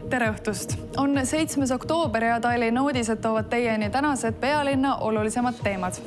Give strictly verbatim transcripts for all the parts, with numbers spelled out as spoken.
Tere õhtust! On seitsmes oktoober ja Tallinna uudised toovad teieni tänased pealinna olulisemad teemad.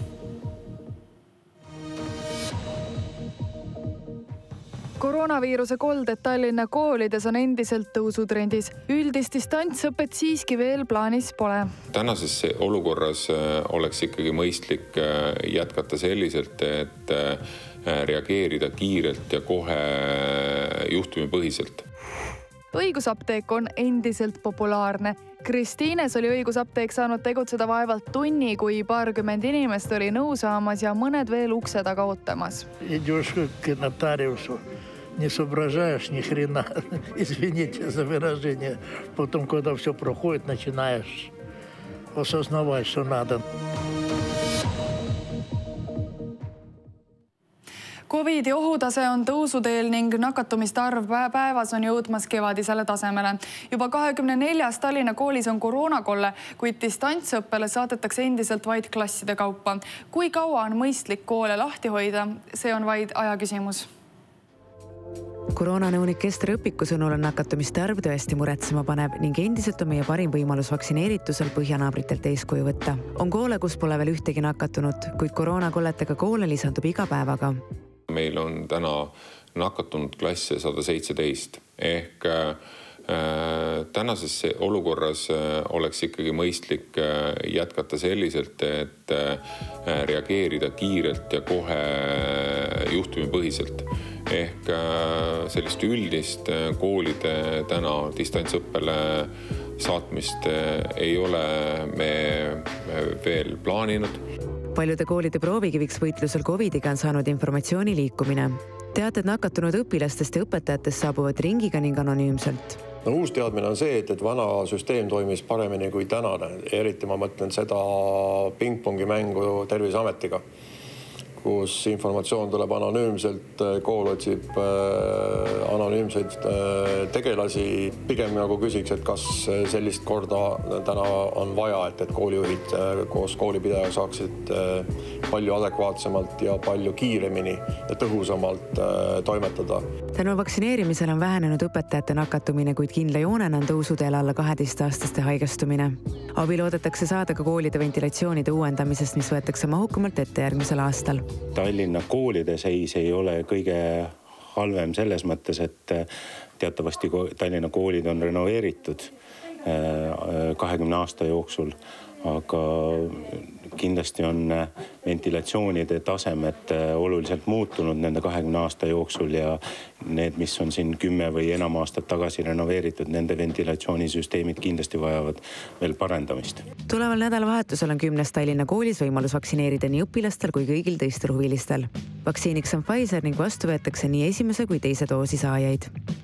Koroonaviiruse kolded Tallinna koolides on endiselt tõusutrendis. Üldist distantsõpet siiski veel plaanis pole. Tänases olukorras oleks ikkagi mõistlik jätkata selliselt, et reageerida kiirelt ja kohe juhtumipõhiselt. Õigusapteek on endiselt populaarne. Kristiines oli õigusapteek saanud tegutseda vaevalt tunni, kui paarkümmend inimest oli nõu saamas ja mõned veel ukse taga ootamas. Идешь к нотариусу, не соображаешь ни хрена, извините за выражение. Потом, когда все проходит, начинаешь осознавать, что надо. Covidi ohutase on tõusuteel ning nakatumiste arv päevas on jõudmas kevadisele tasemele. Juba kahekümne neljas Tallinna koolis on koroonakolle, kuid distantsõppele saadetakse endiselt vaid klasside kaupa. Kui kaua on mõistlik koole lahti hoida, see on vaid aja küsimus. Koroonanõunik Ester Õpiku sõnul on nakatumiste arv tõesti muretsema paneb ning endiselt on meie parim võimalus vaktsineeritusel põhjanaabritelt eeskuju võtta. On koole, kus pole veel ühtegi nakatunud, kuid koroonakolletega koole lisandub iga päevaga. Meil on täna nakatunud klasse sada seitseteist ehk äh, tänases olukorras oleks ikkagi mõistlik jätkata selliselt, et äh, reageerida kiirelt ja kohe juhtumipõhiselt. Ehk äh, sellist üldist koolide täna distantsõppele saatmist ei ole me veel plaaninud. Paljude koolide proovikiviks võitlusel Covidiga on saanud informatsiooni liikumine. Teated nakatunud õpilastest ja õpetajatest saabuvad ringiga ning anonüümselt. No, uus teadmine on see, et, et vana süsteem toimis paremini kui tänane. Eriti ma mõtlen seda pingpongi mängu Terviseametiga, kus informatsioon tuleb anonüümselt, kool otsib äh, anonüümseid äh, tegelasi. Pigem nagu küsiks, et kas sellist korda täna on vaja, et, et koolijuhid äh, koos koolipidaja saaksid äh, palju adekvaatsemalt ja palju kiiremini ja tõhusamalt äh, toimetada. Tänu vaktsineerimisel on vähenenud õpetajate nakatumine, kuid kindla joonena on tõusuteel alla kaheteistaastaste haigestumine. Abi loodetakse saada ka koolide ventilatsioonide uuendamisest, mis võetakse mahukamalt ette järgmisel aastal. Tallinna koolide seis ei ole kõige halvem selles mõttes, et teatavasti Tallinna koolid on renoveeritud kahekümne aasta jooksul, aga kindlasti on ventilatsioonide tasemed oluliselt muutunud nende kahekümne aasta jooksul ja need, mis on siin kümme või enam aastat tagasi renoveeritud, nende ventilatsioonisüsteemid kindlasti vajavad veel parendamist. Tuleval nädalavahetusel on kümnes Tallinna koolis võimalus vaktsineerida nii õpilastel kui kõigil teistel huvilistel. Vaktsiiniks on Pfizer ning vastu võetakse nii esimese kui teise doosi saajaid.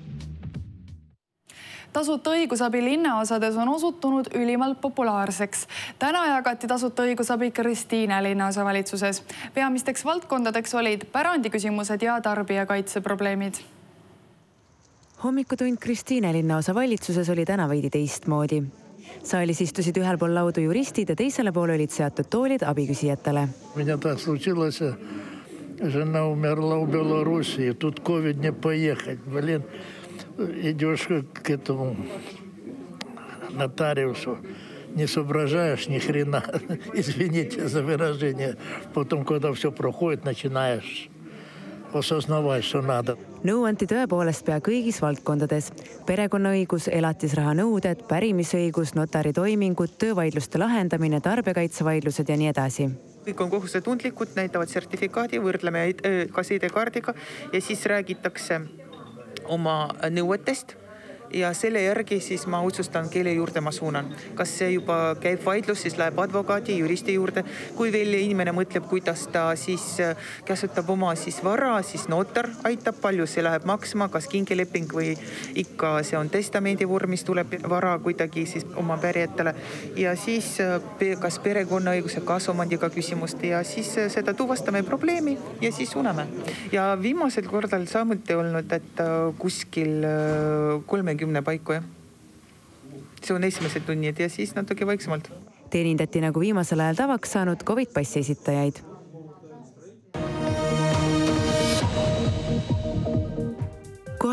Tasuta õigusabi linnaosades on osutunud ülimalt populaarseks. Täna jagati tasuta õigusabi Kristiine linnaosa valitsuses. Peamisteks valdkondadeks olid pärandiküsimused ja tarbijakaitseprobleemid. Hommikutund Kristiine linnaosa valitsuses oli täna veidi teistmoodi. Saalis istusid ühel pool laudu juristid ja teisele poole olid seatud toolid abiküsijatele. Меня так случилось, жена умерла в Беларуси, тут ковид не поехать, блин. Идешь к этому нотариусу, не соображаешь ни хрена, извините за выражение. Потом, когда все проходит, начинаешь осознавать, что надо. Nõu anti tõepoolest pea kõigis valdkondades. Perekonnaõigus, elatisraha nõuded, pärimisõigus, notari toimingud, töövaidluste lahendamine, tarbijakaitsevaidlused ja nii edasi. Kõik on kohuse tundlikud, näitavad sertifikaadi, võrdleme kas I D-kaardiga ja siis räägitakse oma nõuetest ja selle järgi siis ma otsustan, kelle juurde ma suunan. Kas see juba käib vaidlus, siis läheb advokaadi, juristi juurde. Kui veel inimene mõtleb, kuidas ta siis käsutab oma siis vara, siis notar aitab, palju see läheb maksma, kas kingileping või ikka see on testamendi vormis, tuleb vara kuidagi siis oma pärijatele. Ja siis kas perekonnaõiguse kaasomandiga küsimust ja siis seda tuvastame probleemi ja siis suuname. Ja viimasel kordal samuti olnud, et kuskil kolmekümne paiku, jah. See on esimesed tunnid ja siis natuke vaiksemalt. Teenindati nagu viimasel ajal tavaks saanud COVID-passi esitajaid.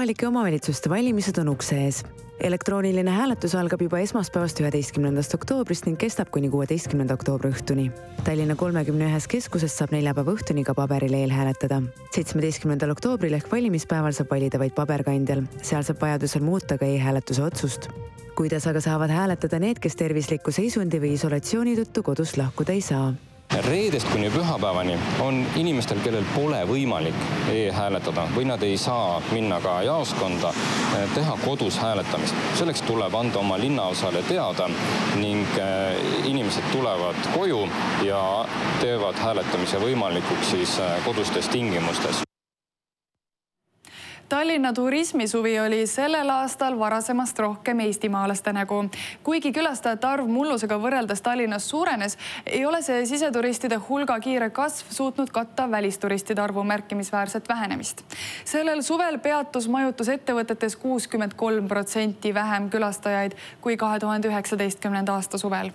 kohalike omavalitsuste valimised on ukse ees. Elektrooniline hääletus algab juba esmaspäevast üheteistkümnendast oktoobrist ning kestab kuni kuueteistkümnenda oktoobri õhtuni. Tallinna kolmekümne ühes keskuses saab neljapäeva õhtuni ka paberil eelhääletada. seitsmeteistkümnendal oktoobril ehk valimispäeval saab valida vaid paberkandjal. Seal saab vajadusel muuta ka e-hääletuse otsust. Kuidas aga saavad hääletada need, kes tervisliku seisundi või isolatsiooni tõttu kodust lahkuda ei saa? Reedest kuni pühapäevani on inimestel, kellel pole võimalik e-hääletada või nad ei saa minna ka jaoskonda, teha kodus hääletamist. Selleks tuleb anda oma linnaosale teada ning inimesed tulevad koju ja teevad hääletamise võimalikuks siis kodustes tingimustes. Tallinna turismisuvi oli sellel aastal varasemast rohkem eestimaalaste nägu. Kuigi külastajate arv mullusega võrreldes Tallinnas suurenes, ei ole see siseturistide hulga kiire kasv suutnud katta välisturistide arvu märkimisväärset vähenemist. Sellel suvel peatus majutusettevõtetes kuuskümmend kolm protsenti vähem külastajaid kui kahe tuhande üheksateistkümnenda aasta suvel.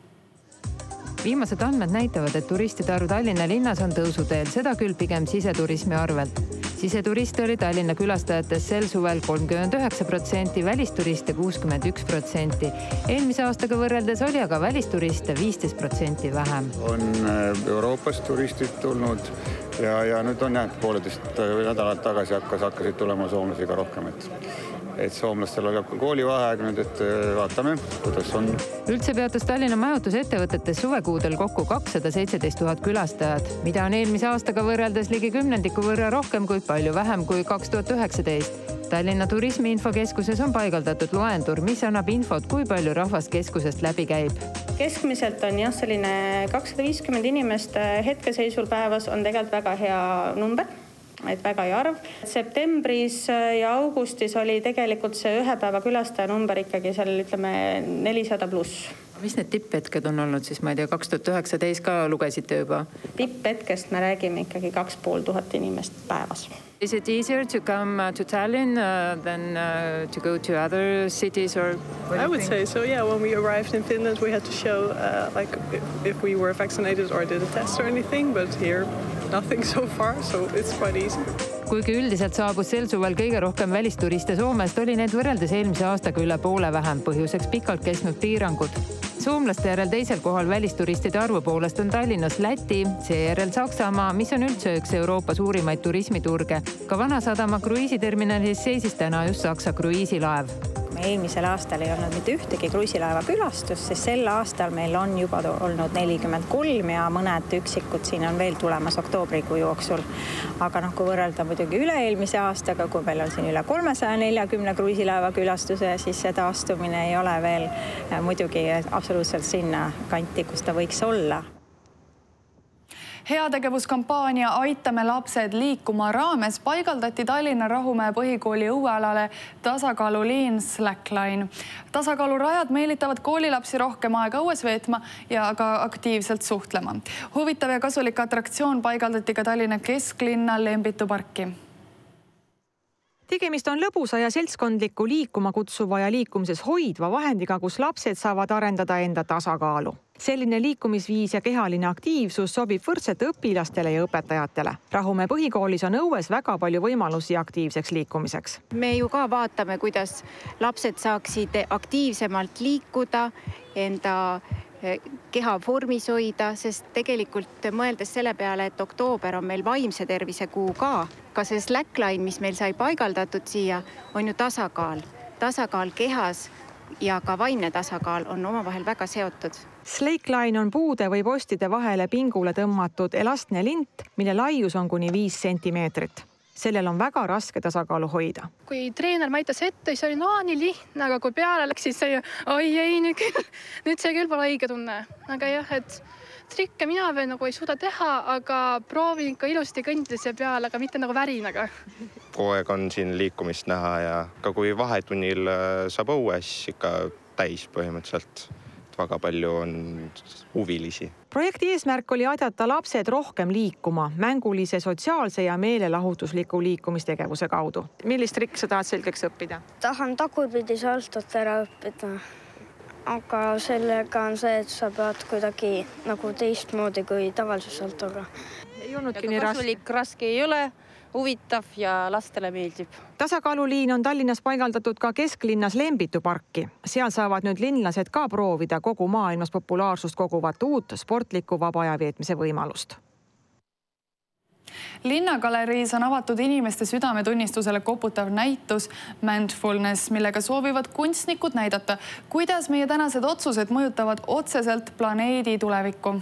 Viimased andmed näitavad, et turistide arv Tallinna linnas on tõusuteel, seda küll pigem siseturismi arvelt. Siseturiste oli Tallinna külastajates sel suvel kolmkümmend üheksa protsenti, välisturiste kuuskümmend üks protsenti. Eelmise aastaga võrreldes oli aga välisturiste viisteist protsenti vähem. On Euroopast turistid tulnud ja, ja nüüd on jah, pooleteist nädalat tagasi hakkas, hakkasid tulema soomlasi ka rohkem. Et, et soomlastel oli ka koolivaheaeg nüüd, et vaatame, kuidas on. Üldse peatus Tallinna majutusettevõtetes suvekuudel kokku kakssada seitseteist tuhat külastajad, mida on eelmise aastaga võrreldes ligi kümnendiku võrra rohkem kui palju vähem kui kaks tuhat üheksateist. Tallinna turismiinfokeskuses on paigaldatud loendur, mis annab infot, kui palju rahvast keskusest läbi käib. Keskmiselt on jah, selline kakssada viiskümmend inimest hetkeseisul päevas on tegelikult väga hea number, et väga hea arv. Septembris ja augustis oli tegelikult see ühe päeva külastaja number ikkagi seal, ütleme, nelisada pluss. Mis need tipphetked on olnud siis, ma ei tea, kaks tuhat üheksateist ka lugesite juba? Tipphetkest me räägime ikkagi kaks pool tuhat inimest päevas. Is it easier to come to Tallinn uh, than uh, to go to other cities? Or I would say so, yeah. When we arrived in Finland, we had to show uh, like if, if we were vaccinated or did a test or anything, but here nothing so far, so it's quite easy. Kuigi üldiselt saabus sel suvel kõige rohkem välisturiste Soomest, oli need võrreldes eelmise aastaga üle poole vähem, põhjuseks pikalt kestnud piirangud. Soomlaste järel teisel kohal välisturistide arvu poolest on Tallinnas Läti, seejärel Saksamaa, mis on üldse üks Euroopa suurimaid turismiturge. Ka Vanasadama kruiisiterminalis seisis täna just Saksa kruiisilaev. Eelmisel aastal ei olnud mitte ühtegi kruiisilaeva külastus, sest sel aastal meil on juba olnud nelikümmend kolm ja mõned üksikud siin on veel tulemas oktoobrikuu jooksul. Aga noh, kui võrrelda muidugi üle-eelmise aastaga, kui meil on siin üle kolmesaja neljakümne kruiisilaeva külastuse, siis see taastumine ei ole veel muidugi absoluutselt sinna kanti, kus ta võiks olla. Heategevuskampaania Aitame lapsed liikuma raames paigaldati Tallinna Rahumäe põhikooli õuealale tasakaaluliin Slackline. Tasakaalurajad meelitavad koolilapsi rohkem aega õues veetma ja ka aktiivselt suhtlema. Huvitav ja kasulik atraktsioon paigaldati ka Tallinna kesklinna Lembitu parki. Tegemist on lõbusa ja seltskondliku liikuma kutsuva ja liikumises hoidva vahendiga, kus lapsed saavad arendada enda tasakaalu. Selline liikumisviis ja kehaline aktiivsus sobib võrdselt õpilastele ja õpetajatele. Rahumäe põhikoolis on õues väga palju võimalusi aktiivseks liikumiseks. Me ju ka vaatame, kuidas lapsed saaksid aktiivsemalt liikuda, enda keha vormis hoida, sest tegelikult mõeldes selle peale, et oktoober on meil vaimse tervise kuu ka, ka see Slackline, mis meil sai paigaldatud siia, on ju tasakaal. Tasakaal kehas ja ka vaimne tasakaal on omavahel väga seotud. Slackline on puude või postide vahele pingule tõmmatud elastne lint, mille laius on kuni viis sentimeetrit. Sellel on väga raske tasakaalu hoida. Kui treener maitas ette, siis oli no, nii lihtne, aga kui peale läks, siis see oi ei, nüüd, küll, nüüd see küll pole õige tunne. Aga jah, et trikke mina veel nagu ei suuda teha, aga proovin ikka ilusti kõndida siia peale, aga mitte nagu värinaga. Kogu aeg on siin liikumist näha ja ka kui vahetunnil saab õues ikka täis põhimõtteliselt. Väga palju on huvilisi. Projekti eesmärk oli aidata lapsed rohkem liikuma mängulise, sotsiaalse ja meelelahutusliku liikumistegevuse kaudu. Millist trikk sa tahad selgeks õppida? Tahan tagurpidi saltot ära õppida, aga sellega on see, et sa pead kuidagi nagu teistmoodi kui tavalise saltoga. Ei olnudki nii raske. Raske ei ole, huvitav ja lastele meeldib. Tasakaaluliin on Tallinnas paigaldatud ka kesklinnas Lembitu parki. Seal saavad nüüd linlased ka proovida kogu maailmas populaarsust koguvat uut sportlikku vaba aja veetmise võimalust. Linnagaleriis on avatud inimeste südametunnistusele koputav näitus Mindfulness, millega soovivad kunstnikud näidata, kuidas meie tänased otsused mõjutavad otseselt planeedi tulevikku.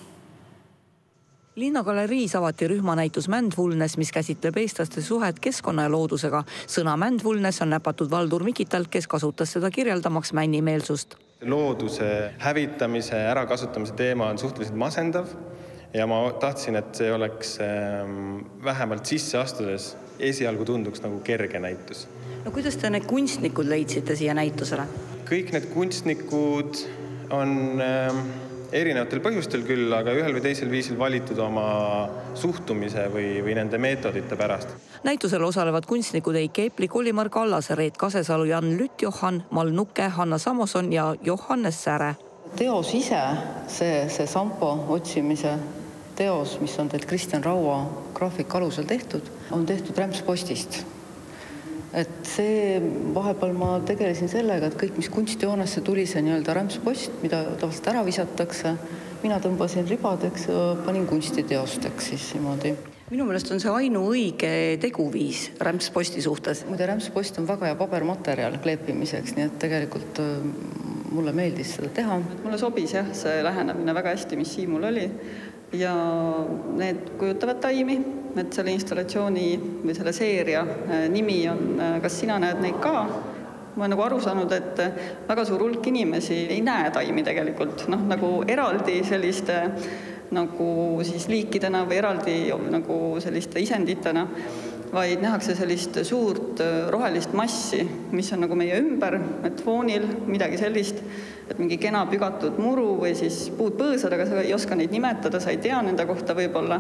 Linnagaleriis avati rühmanäitus Mindfulness, mis käsitleb eestlaste suhet keskkonna ja loodusega. Sõna Mindfulness on näpatud Valdur Mikitalt, kes kasutas seda kirjeldamaks männimeelsust. Looduse hävitamise, ärakasutamise teema on suhteliselt masendav ja ma tahtsin, et see oleks vähemalt sisse astudes esialgu tunduks nagu kerge näitus. No kuidas te need kunstnikud leidsite siia näitusele? Kõik need kunstnikud on erinevatel põhjustel küll, aga ühel või teisel viisil valitud oma suhtumise või, või nende meetodite pärast. Näitusel osalevad kunstnikud Eike Epli, Kolimar Kallas, Reet Kasesalu, Jan Lütt-Johan, Mal Nuke, Hanna Samoson ja Johannes Säre. Teos ise, see, see Sampo otsimise teos, mis on teilt Kristjan Raua graafika alusel tehtud, on tehtud rämpspostist. Et see vahepeal ma tegelesin sellega, et kõik, mis kunstijoonesse tuli, see nii-öelda rämpspost, mida tavaliselt ära visatakse, mina tõmbasin ribadeks ja panin kunstiteosteks siis niimoodi. Minu meelest on see ainu õige teguviis rämpsposti suhtes. Muide, rämpspost on väga hea pabermaterjal kleepimiseks, nii et tegelikult mulle meeldis seda teha. Mulle sobis jah, see lähenemine väga hästi, mis Siimul oli. Ja need kujutavad taimi, et selle installatsiooni või selle seeria nimi on Kas sina näed neid ka? Ma olen nagu aru saanud, et väga suur hulk inimesi ei näe taimi tegelikult, noh, nagu eraldi selliste nagu siis liikidena või eraldi nagu selliste isenditena, vaid nähakse sellist suurt rohelist massi, mis on nagu meie ümber, et foonil midagi sellist, et mingi kena pügatud muru või siis puud põõsad, aga sa ei oska neid nimetada, sa ei tea nende kohta võib-olla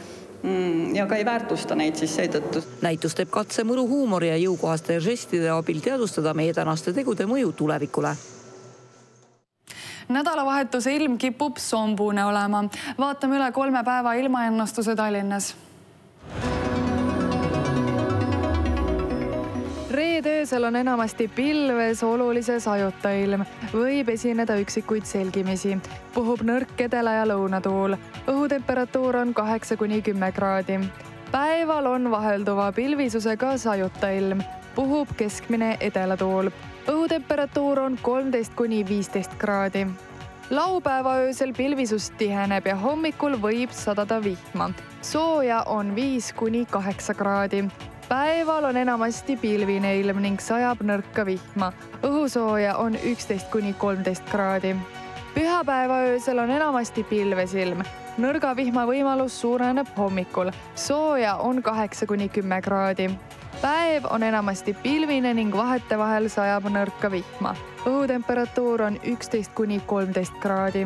ja ka ei väärtusta neid siis seetõttu. Näitus teeb katse mõru huumori ja jõukohaste žestide abil teadustada meie tänaste tegude mõju tulevikule. Nädalavahetuse ilm kipub sombune olema. Vaatame üle kolme päeva ilmaennustuse Tallinnas. Reede öösel on enamasti pilves olulises ajuta ilm. Võib esineda üksikuid selgimisi. Puhub nõrk edela- ja lõunatuul. Õhutemperatuur on kaheksa kuni kümme kraadi. Päeval on vahelduva pilvisusega sajuta ilm. Puhub keskmine edelatuul. Õhutemperatuur on kolmteist kuni viisteist kraadi. Laupäeva öösel pilvisus tiheneb ja hommikul võib sadada vihma. Sooja on viis kuni kaheksa kraadi. Päeval on enamasti pilvine ilm ning sajab nõrka vihma. Õhusooja on üksteist kuni kolmteist kraadi. Pühapäeva öösel on enamasti pilves ilm. Nõrga vihma võimalus suureneb hommikul. Sooja on kaheksa kuni kümme kraadi. Päev on enamasti pilvine ning vahetevahel sajab nõrka vihma. Õhutemperatuur on üksteist kuni kolmteist kraadi.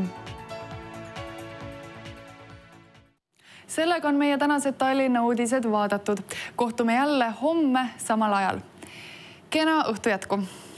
Sellega on meie tänased Tallinna uudised vaadatud. Kohtume jälle homme samal ajal. Kena õhtu jätku!